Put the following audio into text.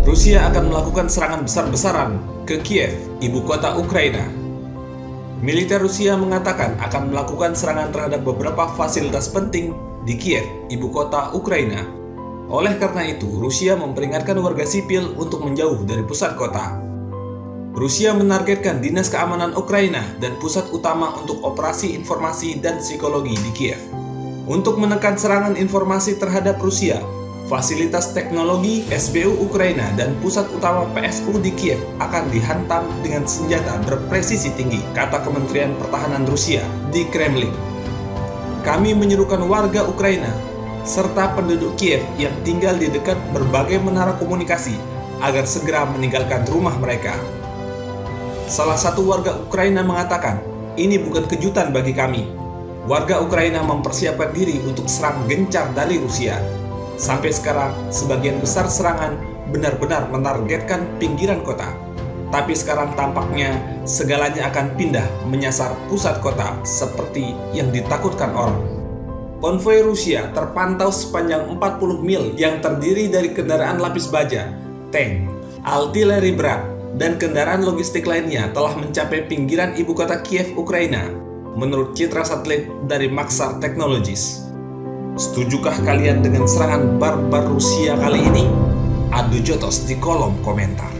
Rusia akan melakukan serangan besar-besaran ke Kiev, ibu kota Ukraina. Militer Rusia mengatakan akan melakukan serangan terhadap beberapa fasilitas penting di Kiev, ibu kota Ukraina. Oleh karena itu, Rusia memperingatkan warga sipil untuk menjauh dari pusat kota. Rusia menargetkan Dinas Keamanan Ukraina dan pusat utama untuk operasi informasi dan psikologi di Kiev. Untuk menekan serangan informasi terhadap Rusia, fasilitas teknologi SBU Ukraina dan pusat utama PSU di Kiev akan dihantam dengan senjata berpresisi tinggi, kata Kementerian Pertahanan Rusia di Kremlin. Kami menyerukan warga Ukraina serta penduduk Kiev yang tinggal di dekat berbagai menara komunikasi agar segera meninggalkan rumah mereka. Salah satu warga Ukraina mengatakan, "Ini bukan kejutan bagi kami. Warga Ukraina mempersiapkan diri untuk serang gencar dari Rusia. Sampai sekarang, sebagian besar serangan benar-benar menargetkan pinggiran kota. Tapi sekarang tampaknya segalanya akan pindah menyasar pusat kota seperti yang ditakutkan orang." Konvoi Rusia terpantau sepanjang 40 mil yang terdiri dari kendaraan lapis baja, tank, artileri berat, dan kendaraan logistik lainnya telah mencapai pinggiran ibu kota Kiev, Ukraina, menurut citra satelit dari Maxar Technologies. Setujukah kalian dengan serangan barbar Rusia kali ini? Adu jotos di kolom komentar.